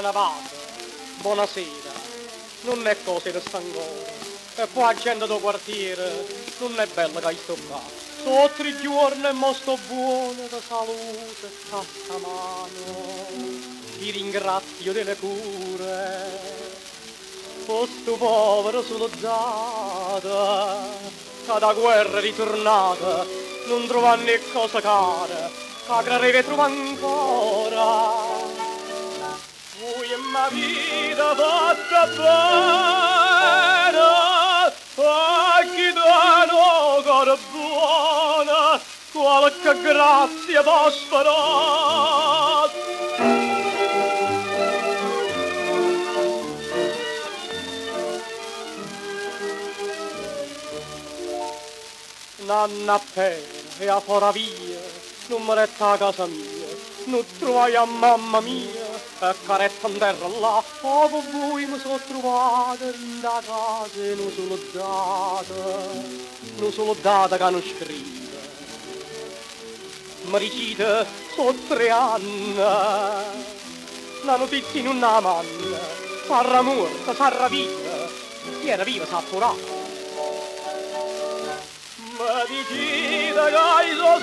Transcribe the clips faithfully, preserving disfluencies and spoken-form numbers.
navata, buonasera, non è cosa di st'ancora, e poi la gente del quartiere non è bella che hai sto qua. Sono tre giorni e mo sto buono di salute a sta mano, ti ringrazio delle cure. Questo povero soldato, che da guerra ritornata, non trova né cosa cara, che crede trova ancora. Voi e ma vita fatta bene, a chi danno cara buona, qualche grazia posso fare. Nanna appena e a fora via, non mi retta a casa mia, non trovai a mamma mia, e caretta in terra là, oh voi mi sono trovata in da casa e non sono data, non sono data che non scrive. Mi dicite, sono tre anni, la notizia in una manna, sarà morta, sarà viva, chi era viva sa forare. Ma dicite che hai so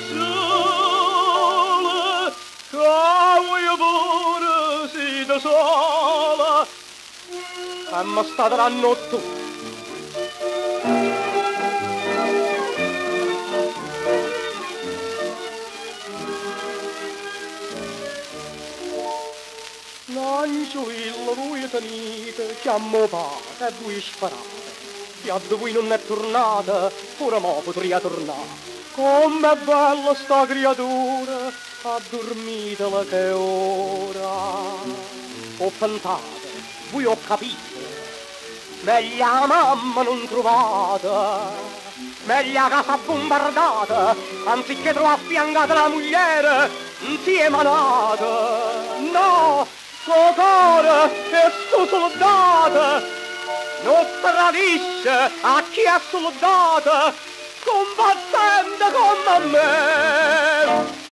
sole, che voi pure siete sola, e mi state la notte. L'angelo voi tenete, chiamo padre e voi sparate. E a voi non è tornata, ora mo potrei tornare. Com'è bella sta creatura, addormitela che è ora. Ho pensato, voi ho capito, meglio la mamma non trovata, meglio la casa bombardata, anziché trovare affiancata la moglie, insieme a nata. No, suo cuore è sto soldato, non tradisce a chi è soldato, combattente come me.